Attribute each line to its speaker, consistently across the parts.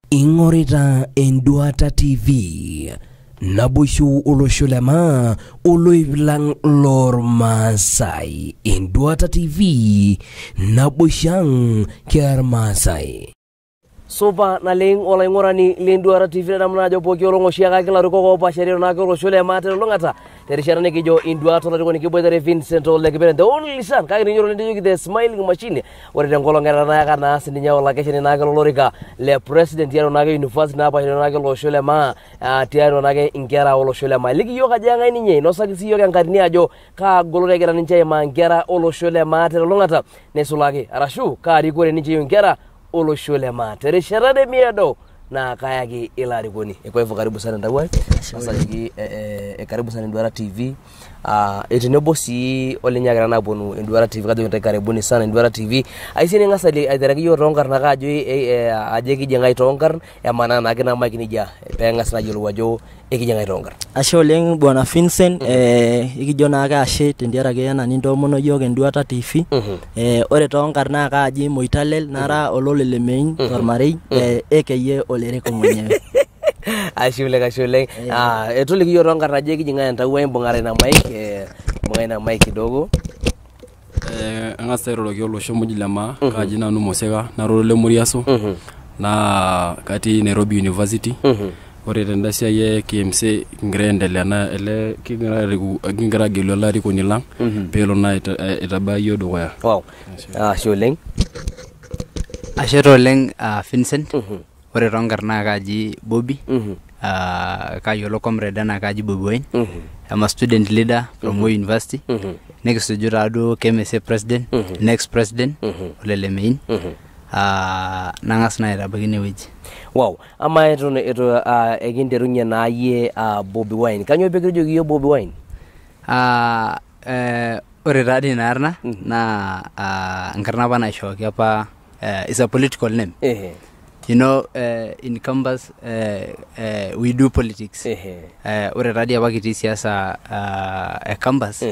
Speaker 1: Ingorita Enduata TV Nabushu olosho Lemein oloiblang lor Maasai. Enduata TV Nabushang kiar Maasai. Soba na ling ola ingorani Enduata TV na mnajo poki olongo shiaka kila rukoko pashari na kolo shule matero longata terishara ne kijo Enduata la ni kibo there Vincent Lekibere the only son ka ni nyoro ndi the smiling machine wore de ngolo ngara na ka na sinya ola keshe na kolo lorika le president yaro na university na pa na kolo shule ma tiaro na ke ingera olo shule ma ligi yo ka janga ni nye no sakisi yo kan kadini ajo ka golo regera ni nche ma ngera olo shule ma tero longata ne sulage arashu ka ri gore ni nche ngera olo shule ma tere sharade miedo na kaya ki ilari koni kwa hivyo karibu sana ndawai sasa hiki karibu sana Enduata TV etinebo si ole nyagara na bonu Enduata TV kado yote karibuni sana Enduata TV aisini ngasali aiteraki yo rongar na kajo aje kijenga itongar ya maana na kina mike nija pengas na jolo wajo ekijenga itongar
Speaker 2: asholeng bwana Vincent ikijona aka ashe tendiara ke yana nindo mono yo Enduata TV ore tongar na kaji Moitale nara olole Lemein tormarei ekeye olereko mwenyewe ashule etuli yo rongar na je kijinga ntawe mbongare na mike mbongare na mike kidogo
Speaker 3: ngasa rolo yolo shomujilama kajina numosega na rolo muriaso na kati Nairobi University ore tendasia ye KMSA ngrendele na ele kingra gelo lari kunilang pelo na itabayo doya
Speaker 1: wow shuleng
Speaker 4: asheroleng Vincent ore rongar na kaji Bobby kayolo comrade na kaji Bobby I'm a student leader from Moi University next to Jurado KMSA president next president Lemein nangas na ira bagine wiji
Speaker 1: wow ama eto eginderunya na ye Bobby Wine kanyo begejo giyo Bobby Wine
Speaker 4: ore radi narna na ngarna bana shoki apa is a political name you know in campus we do politics ore radi abakiti siasa campus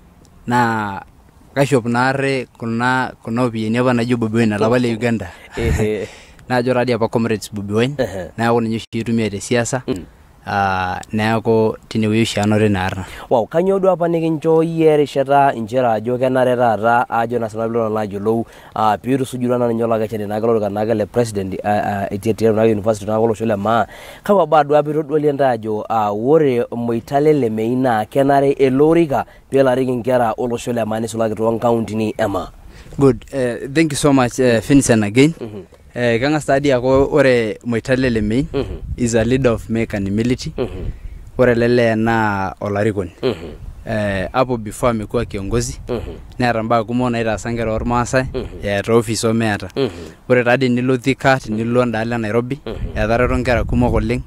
Speaker 4: na kashop nare kuna obieni abana jo Bobby Wine la wale Uganda na jo radi apa comrades Bobby Wine na yako nyishiru miete siasa na yako tiniwisha anore narna
Speaker 1: wow kanyodo apa nikincho yere shata injera jo kenare rara ajo national blog na jolo piru sujurana nyola ga chene nagalo ga nagale president etietero na university na golo shule ma kawa bado abiru dolienda ajo wore Moitale Lemein na kenare eloriga pela ringera olo shule ma ni sulage to county ni Emma
Speaker 4: good thank you so much Vincent again kanga study ako ore Moitale Lemein is a leader of mekanimility ore lele na olarikon hapo before amekuwa kiongozi na ramba kumona ira sangera or Maasai ya office omeata ore radi nilothika nilo ndala Nairobi ya dhararo ngara kumo koleng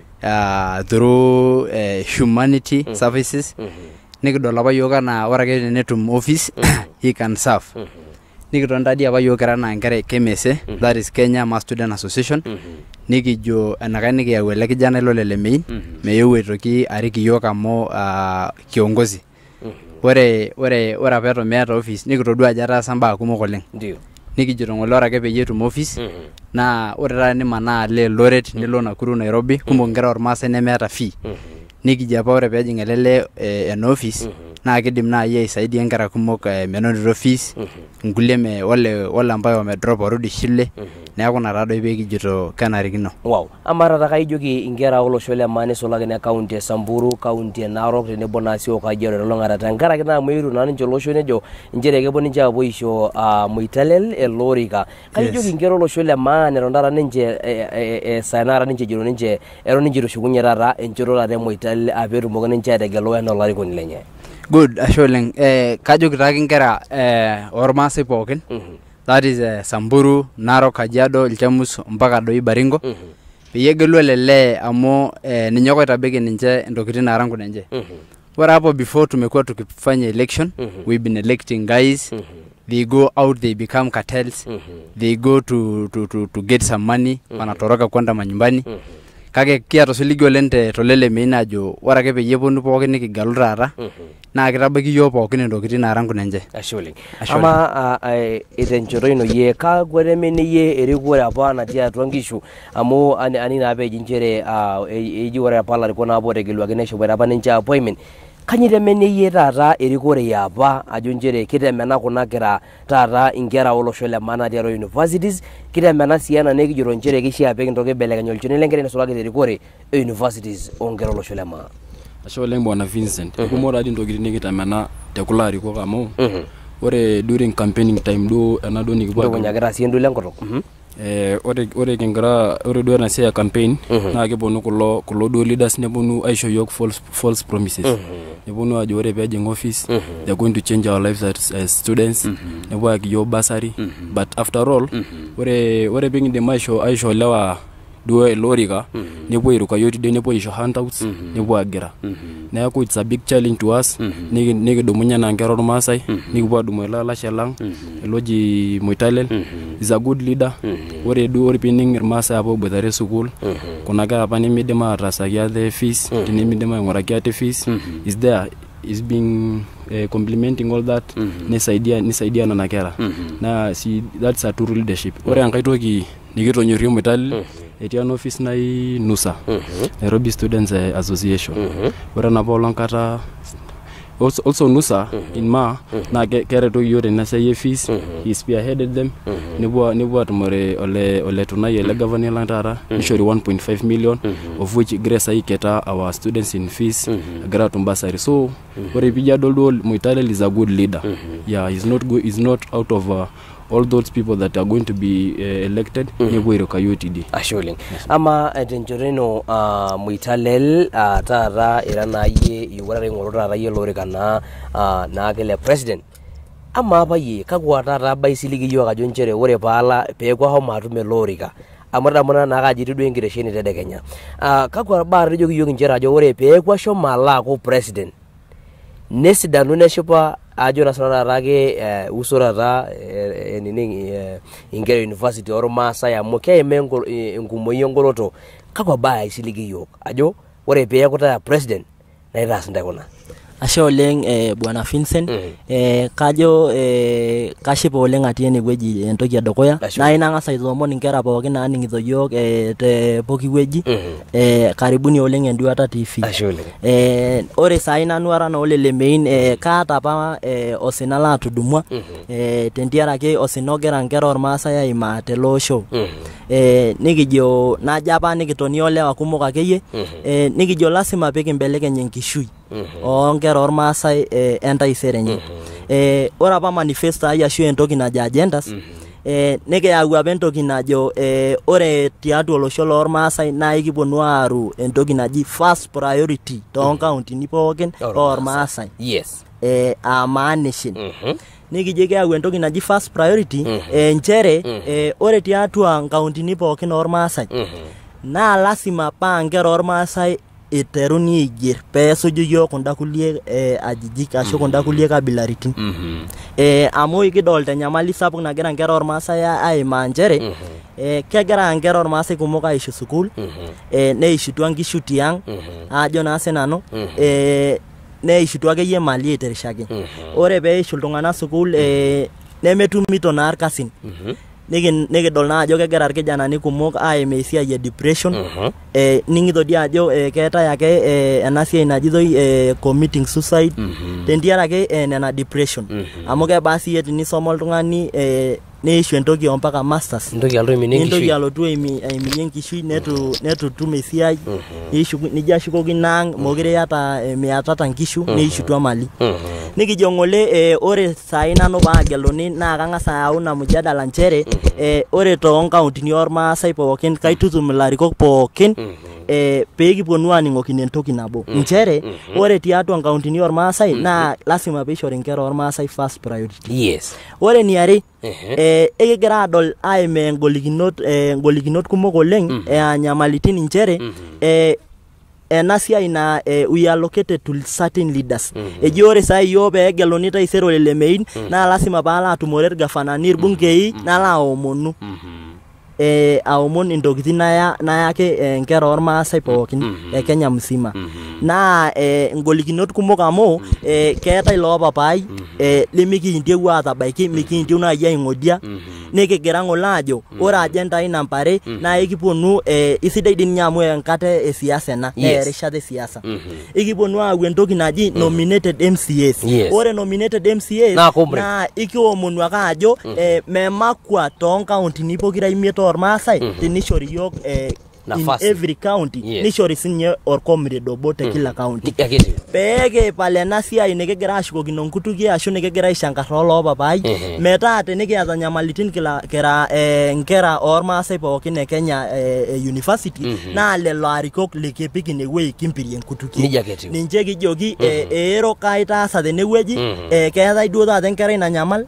Speaker 4: through humanity services nikidola ba yoga na ora ke netum office he can serve nikitonda dia ba yoga na ngare KMSA that is Kenya Mass Student Association nikijo anakaniki ya wele kijana lo Lemein meyewe toki ariki yoka mo kiongozi ore apeto meata office nikitodua jara samba kumo koleng
Speaker 1: ndio
Speaker 4: nikijiro ngolora ke peyetu office na ore rani mana le loret nilo Nakuru Nairobi kumo ngara or Maasai nemeata fee nikijapa ore pejingelele en office na kidim na ye saidi ngara kumok menoniro fees nguleme wale ambayo wamedrop warudi shule na yako na rado ibeki jito kanarikino
Speaker 1: wow amara takaijoki ingera olo shule mane solage na county ya Samburu county ya Narok ne bonasi okajero longara tangara kina mwiru na njo losho nejo njere ke boninja boisho Moitale elorika kaijoki ingera olo shule mane rondara nje sanara nje jiro nje ero nje shugunyerara enjoro la Moitale aberu mogane nje adegelo eno larikoni lenye
Speaker 4: good asholeng kajo kitaki ngera or Maasai poken that is Samburu Narok Kajiado Ilchamus mpaka doi Baringo piyegelo lele amo ninyoko itabeke ninje ndokitin arangu nje ora hapo before tumekuwa tukifanya election we've been electing guys they go out they become cartels they go to get some money wanatoroka kwenda manyumbani kake kiata osiligi oleng tolelemein ajo ore ake peyie eponu pookin nikigalu taata naa kitabaiki yiok pookin intokitin naara nkunenje.
Speaker 1: Ashe oleng. Ama itenchoto ino yie kakwa temene yie erikore apa natii atua nkishu amu ani naa peji nchere eji ore apa larikok apa otegeluaki neshopoita apa ninche appointment. Kanyi temene yie taata erikore apa ajo nchere kitemena kuna kira taata inkera olosho le Maa natii atua universities, kitemena sii ena nekijito nchere kishaa pee kintoki aibelekeny olchoni lenkera nisulaki terikore universities onkera olosho le Maa.
Speaker 3: Ashe oleng Bwana Vincent. Kumok taadi ntokitin nikitemena te kulo arikok amu ore during campaigning time duo ena duo nikipuo
Speaker 1: kunyakita sii endule enkutuk.
Speaker 3: ore kingira ore duo ena siai ya campaign naa keponu kulo duo leaders neponu aisho yiok false promises. Neponu ajo ore peejing office they are going to change our lives as students. Nepuo ayaki yiok bursary. But after all ore pekindim aisho lewa duo elorika nepuo airuka yiok tidie nepuo aisho handouts nepuo agira. Neeku it's a big challenge to us. Nikidumunye na nkera ormaasai nikipuo adumu lashe lang eloji Moitale is a good leader. Ore pining irmaasai apa oboitare school kuna kera apa nemidim atasaki ate fees tenemidim ainguraki ate fees is there is being complimenting all that nisaidia nana kera. Na see that's a true leadership. Ore enkai toki nikitonyorie Moitale etii an office nai NUSA Nairobi Students Association. Ore napa olong kata also NUSA in Maa na kereto yiok tena siai fees. He spearheaded them. Nepuo atumore ole tunai ele governor lang taata nishori 1.5 million of which Grace aiketa our students in fees agira atum bursary. So ore pijo adol duo Moitale is a good leader. Yeah, he's not out of all those people that are going to be elected nepuo airuka yiok tidie.
Speaker 1: Ashe oleng. Ama tenchoreno Moitale taata era naa yie iwuarare ing'oru taata yie lorika naa kele president. Ama apa yie kakwa taata baisiligi yiok ajo nchere ore peeku ahomo atum elorika amu naa kaji duo enkitesheni tedekenya. Kakwa baa tejoki yiok nchere ajo ore peeku ashomo aaku president nesidanu neshipa ajo na taata ake usurata inkera university ormaasai amu keime enkumoi engoloto. Kakwa baa isiligi yiok ajo ore peeku taata president naitaas ntae kuna.
Speaker 2: Ashe oleng Bwana Vincent. Kajo kashipa oleng atii enewueji entoki edukuya. Na inang'as aitoomon inkera pookin naaning'ito yiok te pooki wueji. Karibuni oleng Enduata TV.
Speaker 1: Ashe oleng.
Speaker 2: Ore saai nanu ara naa Lemein kaata apa osina laatudumua tentiaraki osina ogira nkera ormaasai aimaa tele osho. Nikijo najo apa nikitonie olewa kumok akeyie nikijo lasima pekimbelekeny enkishui onkera ormaasai entaisere enye. Ore apa manifesto ai ashu entoki najo agendas nikiyau apa entoki najo ore tiatua olosho lormaasai naa ikiponu aaru entoki naji first priority toonkauntini pookin ormaasai.
Speaker 1: Yes.
Speaker 2: Maa nation. Nikijo kiyau entoki naji first priority nchere ore tiatua nkauntini pookin ormaasai naa lasima paa nkera ormaasai iteruni aiger peesuju yiok kunda kulie ajijik ashu kunda kulie kabilaritin. Amu ikidolta enyamali sapuk nagira nkera ormaasai aimaa nchere kegira nkera ormaasai kumok aishu sukuul neishutua nkishu tiang' ajo naa sinanu neishutua akeyie mali aiterishaki. Ore peishu iltung'anak sukuul nemetumito naa irkasin. Nikidol naa ajo kegira irkijanani kumok aimaa esiai depression. Ning'ito dii ajo keetai ake ena siai najitoi committing suicide tentiaraki nena depression. Amu kebaa siyie tenisoma oltung'ani neishu entoki ompaka masters. Nintoki alotu aiminie enkishui netu tum esiai. Nijo ashukoki nang' mokire yata miatata nkishu neishutua mali. Nikijo ng'ole ore saai nanu paageluni naa kang'as ayau ina mujadala nchere ore toonkauntini ormaasai pookin kaitutum ilarikok pookin peekiponu aaning'okino entoki nabo nchere ore tiatua nkauntini ormaasai naa lasima peishori nkera ormaasai first priority.
Speaker 1: Yes.
Speaker 2: Ore niare ekigira adol aimaa engolikinot kumok oleng nyamalitin nchere ena siai na we allocated to certain leaders. Eji ore saai yiok peegeluni taisere Lemein naa lasima paala atumore irgafanani irbungei nala aomonu. aomon intokitin nayake nkera ormaasai pookin Kenya msima na ngolikinot kumok amu keetai loopapai lemikintieu atabaiki mikintieu naaji aing'odia nikigira ng'ole ajo ore agenda namba 2 na ikiponu isidai din nyamu enkata esiasa ena erishata esiasa ikiponu aau entoki naji nominated MCAs ore nominated MCAs na ikiomonu aka ajo memakwa tonkauntini pokira imiet ormaasai tenishori yok in every county nishori sinye or comrade obo te kila county peke pale na siai nikigira ashukokino nkutuki ashu nikigira aishankarra loopapai metaa tenikiata nyamalitin kira nkera ormaasai pookin e Kenya university na lelo arikok likipik inewueji kimpirie nkutuki ninche kijoki ero kaitaasa tenewueji keetai duo taata enkerai nanyamal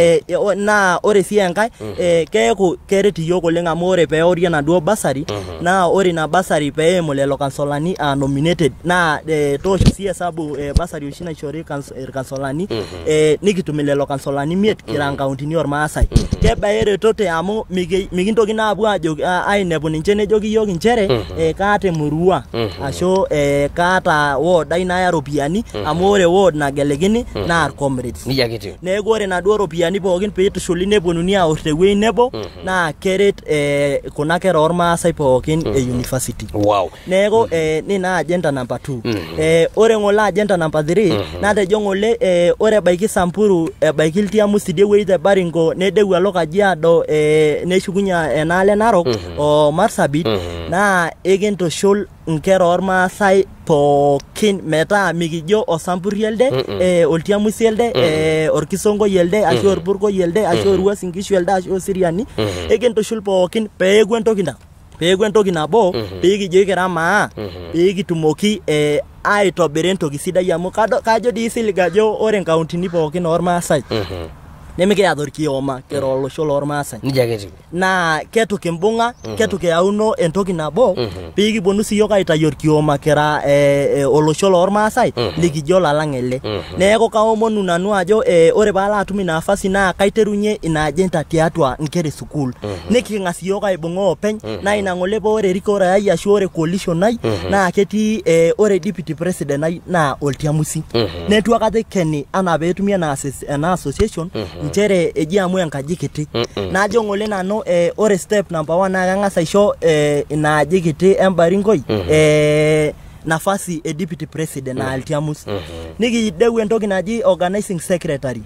Speaker 2: na ore sii enkae keeku keret iyiok oleng amu ore peori enaduo basari na ore na basari peemo lelo kansolani nominated na tosho si hesabu basari oshi naishori kansolani nikitum lelo kansolani miet kira nkauntini ormaasai kebaere tote amu mikintoki naapuo ajo ainepu ninche nejoki yiok inchere kaata murua ashu kaata ward ai naya ropiani amu ore ward nagelikini na comrades neeku ore naduo ropiani pookin peitushuli neponuni aor tewuei nebo na keret kuna kera ormaasai pookin university neeku nina agenda number 2 ore ng'ole agenda number 3 natejo ng'ole ore baiki Samburu baiki iltiamusi dewuei te Baringo nedeu alo Kajiado neshukunya enale Narok o Marsabit na ekintoshol nkera ormaasai pookin metaa mikijo Osamburi elde oltiamusi elde orkisongo elde ashu orpurko elde ashu orwasin kishu elde ashu Siriani ekintoshol pookin peeku entoki nabo peekijo kira Maa peekitumoki aitobira entoki sidai amu kajo dii siligajo ore nkauntini pookin ormaasai nemikiata orkioma kira olosho lormaasai na ketu kimbunga ketu kiyauno entoki nabo peekiponu siyiok aitayu orkioma kira olosho lormaasai likijo lalang ele neeku kaomonu nanu ajo ore paala atum nafasi na kaiterunye ina agenda tiatua nkere school niking'as yiok aibung'a openy na ina ng'ole ore rikora ai ashu ore coalition ai na ketii ore deputy president ai na oltiamusi netu akate keni ana peetumie na association nchere eji amu enkaji kiti najo ng'ole nanu ore step number 1 na kang'asa aisho ina aji kiti embaringoi nafasi deputy president na Altiamus nikideu entoki naji organizing secretary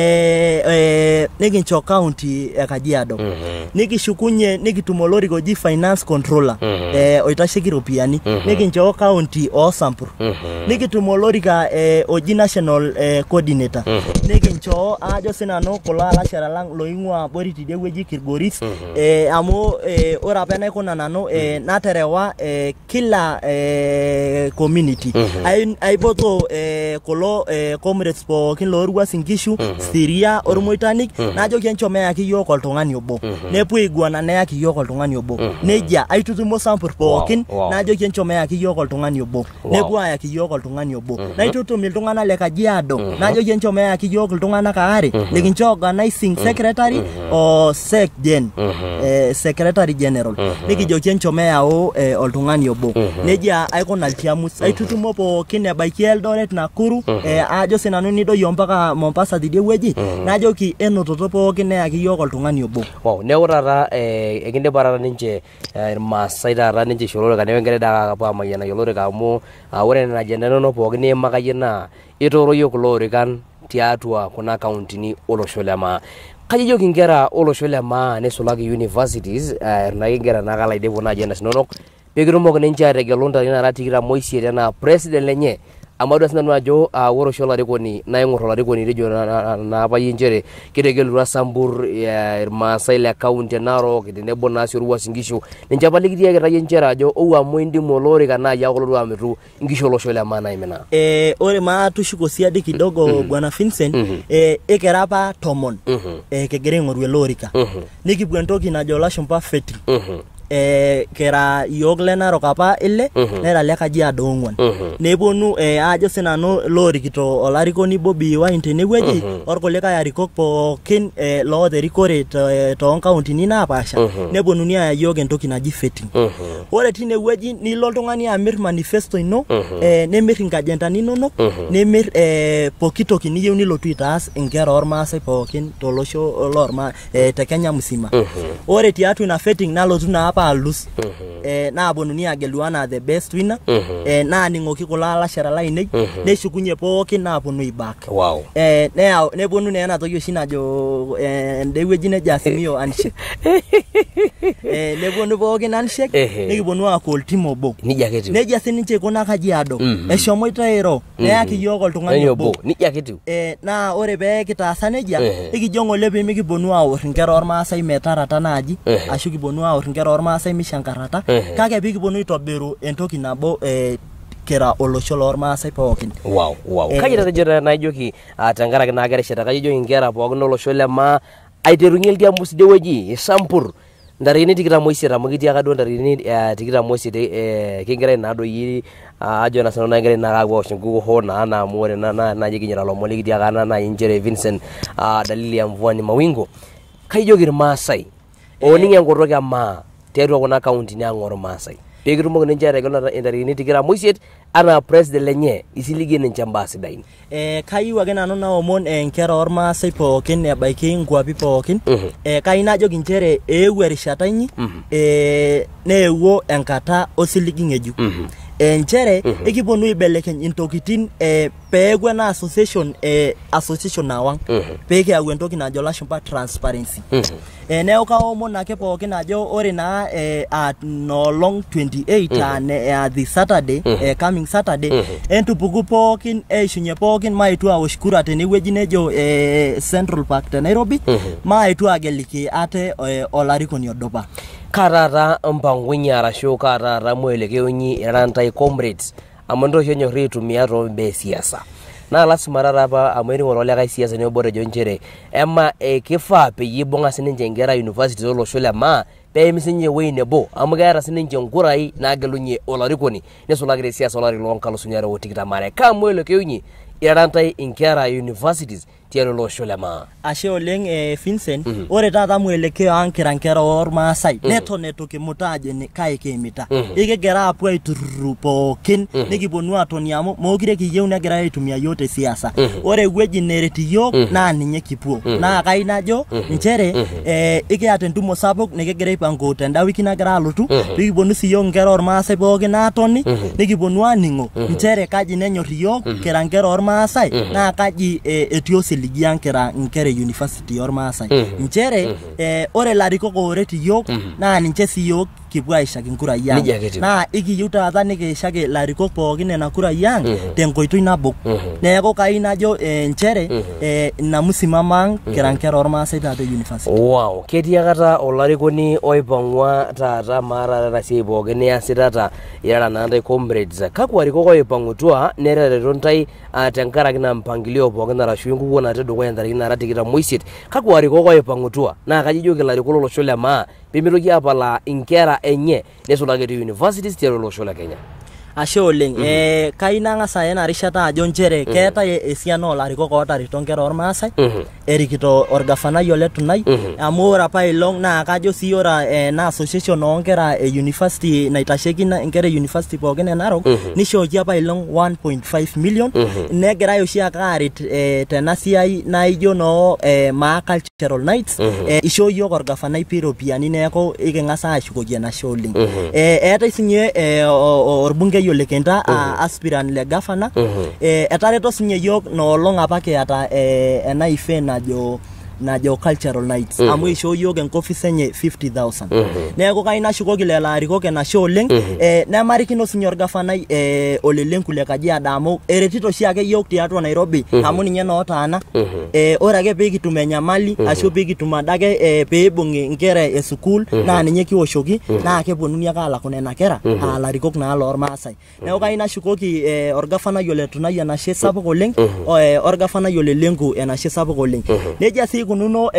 Speaker 2: nikincho county Kajiado nikishukunye nikitumolori goji finance controller oitasheki ropiani nikincho county o Samburu nikitumolori ka oji national coordinator nikincho ajo sinano kula alashara lang loingwa bori tidewueji Kilgoris amu ora pena ikuna nanu naterewa kila community aiboto kulo comrades pookin lorwasin kishu Siria or Moitanik najo kenchomea kiyok oltung'ani obo nepuo iguana neya kiyok oltung'ani obo neja aitutumo Samburu pookin najo kenchomea kiyok oltung'ani obo nepuo aya kiyok oltung'ani obo naitutum iltung'ana le Kajiado najo kenchomea kiyok iltung'ana kaare nikincho organizing secretary o secgen secretary general nikijo kenchomea oltung'ani obo neja aikona Altiamus aitutumo pookin ebaiki Eldoret Nakuru ajo sinanu nidoyio mpaka Mombasa tidewueji najoki enototo pookin neyaki yiok oltung'ani obo
Speaker 1: neeku taata ekindipa taata ninche irmaasai taata ninche ishororeka neeku enkira daa kapuo amayiana yioloreka amu ore nena agenda inonok pookin niimakayie naa itooro yiok kulo orikan tiatua kuna kauntini olosho le Maa kaji yiok inkera olosho le Maa nisulaki universities nake inkera nakala aidepo na agenda inonok pekitumoki ninche ategelu ntarikini nara 28 enaa president lenye amadua sinanu ajo ore oshi olarikoni naing'or olarikoni rejo naapayie nchere kitegelutua Sambur irmaasai le county Narok tenebo naa si orwasin kishu ninche apa likitiakitayie nchere ajo amu indimu olorika naaji akolotu amitu nkishu olosho le Maa naimina
Speaker 2: ore Maa tushuko siadi kidogo bwana Vincent ekera apa 10 kigira aing'oru elorika nikipuo entoki najo lashumpa feti kera yok le Narok apa ile nera le Kajiado ongwan neponu ajo sinanu lorikito olarikoni Bobi Wine tenewueji orkulikae arikok pookin looterikore toonkauntini naapasha neponuni aya yok entoki naji vetting. Ore tinewueji nilo oltung'ani amir manifesto ino nemir inkajentani inonok nemir pooki toki niyieu nilotu itaas inkera ormaasai pookin tolosho lorma te Kenya musima. Ore tiatu ina vetting nalotu naa apa alus naaponunui agelu anaa the best winner naaning'oki kulo alashera lainei neshukunye pookin naaponu aibak. Neponu naa ena toki oshi najo ende wueji nejo Azimio handshake. Neponu pookin handshake nikiponu aaku oltim obo. Nejia sininche ikuna Kajiado eshomoita airo neyaki yiok oltung'ani obo. Naa ore pee kitaasa nejia nikijo ng'ole pee mikiponu aworr inkera ormaasai metarata naaji ashu kiponu aworr inkera ormaasai mishankarata kake pee kiponu aitobiru entoki nabo kira olosho lormaasai pookin.
Speaker 1: Kaji tatejo naijoki tenkaraki naa kerishata kaji ijoki inkera pookin olosho le Maa aiterunye ildiamus idewueji isampur ntarikini 28 amu kitii ake duo ntarikini 28 kingira naadoi ajo na sanona ngira na kawo shingu ho na amore na jikinyira lomoli kitii ake na injere Vincent dalili ya mvua ni mawingo kaijoki irmaasai oninge enkoroki ama tiatua kuna kaunti ni ang'or maasai pekitumoki ninche ategelu ntarikini 28 ana president lenye isiligi ninche mbaa sidain.
Speaker 2: Kayieu ake nanu naomon inkera ormaasai pookin ebaiki nkwapi pookin kayieu najoki nchere eewuo erishata inyi neewuo enkata osiligi ng'ejuk. Nchere ekiponu aibelekeny intokitin peeku ena association nawang peekiyau entoki najo lashumpa transparency. Neeku kaomon ake pookin ajo ore naa noolong 28 this Saturday coming Saturday entupuku pookin eishunye pookin maetu awosh kura tenewueji nejo Central Park te Nairobi maetu ageliki ate olarikoni odupa.
Speaker 1: Karara mpangunyi arashu karara mwelekeonyi erantai comrades amondo nyori itumia to be siasa na lasima rarapa amweri ngorole kai siasa ne bore jonjere ema kifaa peyie bonga sininje ngera university olosho le Maa peemisinye wei nebo amugara sininje ngurai nagelunye olarikoni nesulagire siasa olari lonkalusunyare otikitamare kamwelekeonyi erantai inkera universities tialo olosho le Maa.
Speaker 2: Ashe oleng Vincent ore taata mwelekeo ankira nkera ormaasai neton etoki mutaje ni kai kemita ikigera apu aiturru pookin nikiponu atoni amu mokire kiyieu negira aitumia yote siasa ore ewueji nereti yiok naa ninye kipuo naa kai najo nchere ikiata entumo sapuk nikigira aipango tenda wiki nagira alotu pikiponu siyiok nkera ormaasai pookin atoni nikiponu aning'o nchere kaji nenyor yiok kira nkera ormaasai naa kaji etio ligia nkera university ormaasai nchere ore larikok oreti yiok naa ninche siyiok kipuo aishaki nkura yang naa ikiyieu taata nikishaki larikok pookin nena kura yang tenkoitoi nabo neeku kai najo nchere ina musimama kira nkera ormaasai taata university.
Speaker 1: Ketii akata olarikoni oipang'wa taata mara rasi pookin niasitata irara nantai comrades kakwa arikok oipang'utua nerereto ntai tenkaraki na mpangilio pookin arashu enkukuo natii dukuya ntarikini nara 28 kakwa arikok oipang'utua naa kaji ijoki larikok olosho le Maa pemitoki apala inkera enye nesulaki te universities tialo olosho le Kenya.
Speaker 2: Ashe oleng kai nang'asa ena rishata ajo nchere keetae esiana olarikok ootarito nkera ormaasai erikito orgafanai ole Tunai amu ore apa ilong naa kajo sii ora na association oonkera university naitasheki nkera university pookin e Narok nishooki apa ilong 1.5 million negirai oshi ake aret tena siai naijo no Maa cultural nights ishoo yiok orgafanai piropiani neeku iking'asa ashukoki enashe oleng. Eetae sinye orbungei ole Kenta aspirant le governor etareto sinye yiok noolong apa kiata ena ife najo cultural nights amu ishoo yiok enkofisi enye 50,000 neeku kai nashukoki lelo arikok enashe oleng nemarikino sinye orgafanai olelenku le Kajiado amu eretito oshi ake yiok tiatua Nairobi amu ninye nootaana ore ake pikitum enyamali ashu pikitum adake peibung'i nkera esukul naa ninye kiwoshoki naa keponunui ake alaku nena kera alarikok naa lormaasai neeku kai nashukoki orgafanai ole Tunai enashe sapuk oleng orgafanai olelenku enashe sapuk oleng nejia sii kununo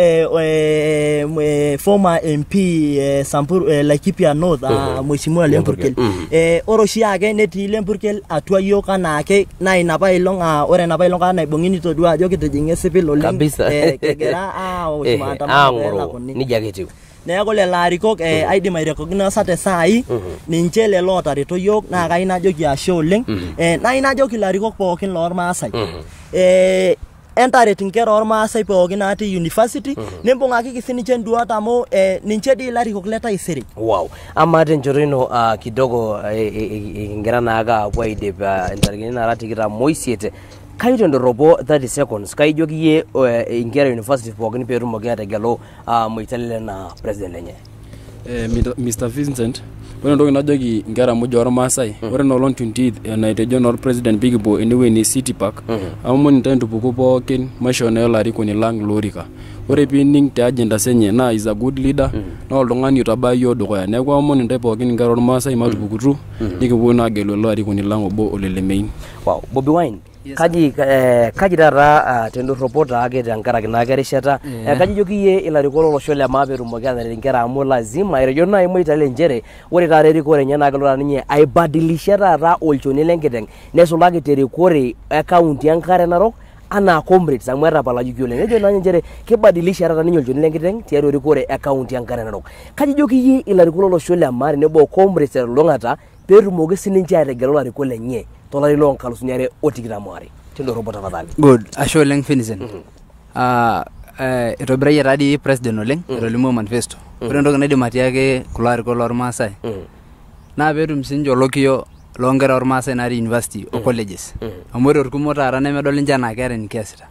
Speaker 2: former MP Laikipia North Mheshimiwa Lempurkel oroshi ake netii Lempurkel atua yiok anaake na inapa ilong ore napa ilong kana ibung'ini todua ajo kitijing'e sipil oleng kegira maandamano
Speaker 1: nija ketiu
Speaker 2: neeku lelo arikok aidim airecognize te saai ninche lelo otareto yiok naa kai najoki ashe oleng naa najoki ilarikok pookin lormaasai entaret inkera ormaasai pookin natii university nimbung'akiki sininche nduat amu ninche dii ilarikok le taisere.
Speaker 1: Wow, ama tenchoto ino kidogo ingira naake apuo aidip intarikini nara tikitam oisiet kaito ndoropo 30 seconds kaijoki yie inkera university pookin peetumoki ategelu Moitale na president lenye.
Speaker 3: Mr. Vincent, ore ntoki najoki inkera muj ormaasai ore nolong 20th naitejo nor president bigibo anyway ni City Park amu nintae tupuku pookin maisho na olarikoni lang lorika ore pining te agenda senye na is a good leader na oltung'ani otabayo dukuya neeku amu nintae pookin inkera ormaasai matupukutu nikipuo na agelu olarikoni lang obo Lemein.
Speaker 1: Wow, Bobby Wine kaji tata tendoropo taake tenkaraki naake erishata kaji joki yie ilarikok lolosho le Maa peetumoki ataret inkera amu lazima etejo nai Moitale njere ore taata erikore enye naa kelotu ninye aibadilisha taata olchoni lenkiteng nesulaki terikore county enkare Narok ana comrades amu etapalaki oleng nejo naa njere kibadilisha taata ninye olchoni lenkiteng tiatua erikore county enkare Narok kaji joki yie ilarikok lolosho le Maa nebo comrades telulung'ata peetumoki sininche ategelu ilarikok lenye tolari loo nkalusuni are otikitam are tendoropo tafadhali.
Speaker 4: Good, ashe oleng Vincent. Itobirayie tadi president oleng etolimu manifesto ore entoki naidim atiaki kulo arikok lormaasai naa peetum sinche olokio loonkera ormaasai natii university o colleges amu ore orkumok taata nemedol ninche enaa keeta enikiasita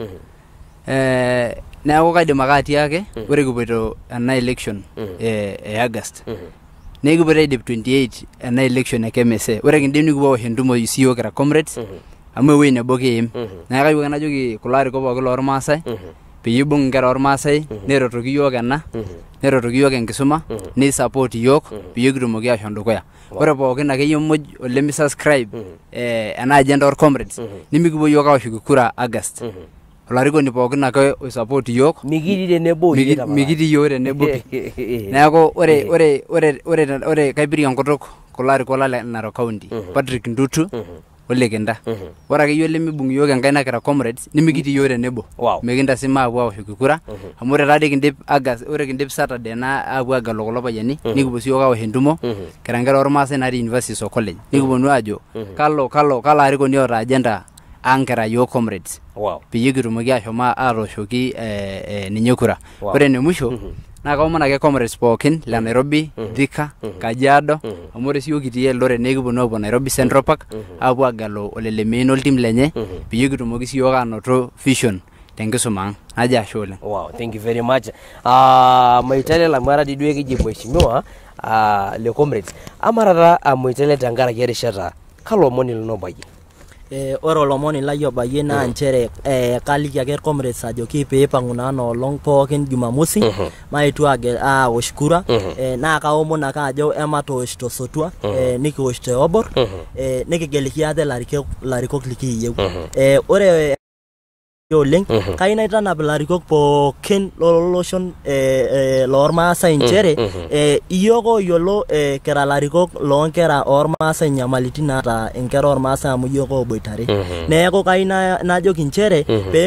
Speaker 4: neeku kaidim ake atiaki ore kipoito ena election August nekipoito aidip 28 ena election e KMSA ore kindim nikipuo awosh entumo isiyo kira comrades amu ewuei nebo kiim neeku kayieu ake najoki kulo arikok pookin lormaasai peyie ibung inkera ormaasai neretoki yiok ena neretoki yiok enkisuma ni-support yiok peyie kitumoki ashom dukuya ore pookin akeyie muj olemisubscribe ena agenda or comrades nimikipuo yiok awoshoki kura August olarikoni pookin ake oisupport yiok
Speaker 1: mikiti tenebo
Speaker 4: mikiti yiok tenebo neeku ore kaipirie enkutuk kulo arikok le Narok County Patrick Ndutu olekinda ore ake yiok lemibung yiok enkaina kira comrades nimikiti yiok tenebo mikintasima apuo awoshoki kura amu ore taadii kindip August ore kindip Saturday na apuo agelu kulo payiani nikipuo siyiok awosh entumo kira nkera ormaasai natii universities o college nikiponu ajo kalo arikoni oota agenda ankera yiok comrades peyie kitumoki ashomo atooshoki ninye kura ore ene musho naa kaomon ake comrades pookin le Nairobi, Thika, Kajiado amu ore siyiok kitii Eldoret nekiponu apuo Nairobi Central Park apuo agelu Lemein oltim lenye peyie kitumoki siyiok anoto vision tenkisuma ang najo ashe oleng.
Speaker 1: Wow, thank you very much. Moitale lamara didwe kiji mheshimiwa le comrades amarata Moitale tenkaraki erishata kalo omoni linobayie
Speaker 2: ore olomoni lai obayie naa nchere kaliki ake comrades ajoki peipang'u naa nolong pookin Jumamosi maetu awosh kura naa kaomon ake ajo ematoosh tosotua nikiwosh te Obor nikigeliki ate larikok likiyieu ore oleng kai naitanap ilarikok pookin loloshon lormaasai nchere iyiok oyiolo kira larikok loonkera ormaasai nyamalitin naata inkera ormaasai amu iyiok oboitare neeku kai najoki nchere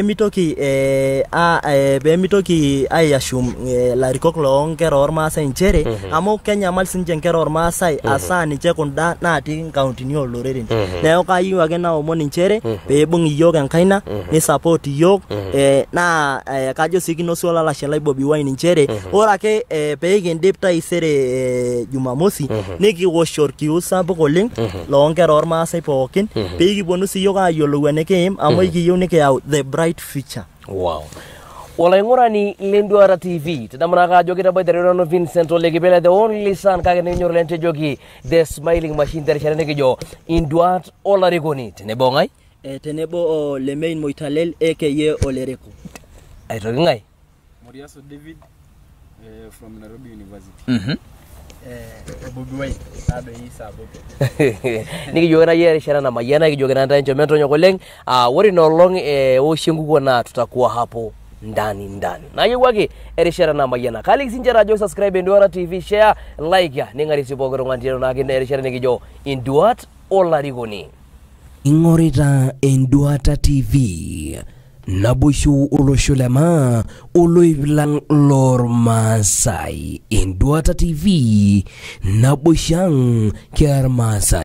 Speaker 2: peemitoki aiashum larikok loonkera ormaasai nchere amu kenyamal sinche nkera ormaasai asaa ninche kunda natii nkauntini oloreren neeku kayieu ake naomon nchere peibung iyiok enkaina ni support yiok naa kajo sii kinosu olalashe lai Bobby Wine nchere ore ake peekindip taisere Jumamosi nikiwosh orkiu sapuk oleng loonkera ormaasai pookin peekiponu siyiok ayiolou enikiim amu ikiyieu nikiyau the bright future.
Speaker 1: Wow. Olaing'urani lenduata TV tadamunaka ajo kitaboitare Vincent Olekipele the only son kake ninyor lentejoki the smiling machine terishare nikijo induat olarikoni tenebo ngai
Speaker 2: tenebo Lemein Moitale aka Olereko
Speaker 1: aitoki ngai
Speaker 3: Moriaso David from Nairobi University
Speaker 4: Bobby Wine ado isa Bobby
Speaker 1: nikijoki yeye erishara na mayana kijoki na ntanjo metonyo koleng ore nolong oshenguko na tutakuwa hapo ndani nayiwaki erishara namayana kali sinjera ajo subscribe Enduata TV share like ya ningari sipogoro ngantiro nakine erishara nikijo Enduat olarikoni ingorita Enduata TV naboishu olosho le Maa oloibilang lor Maasai Enduata TV naboishang kiar Maasai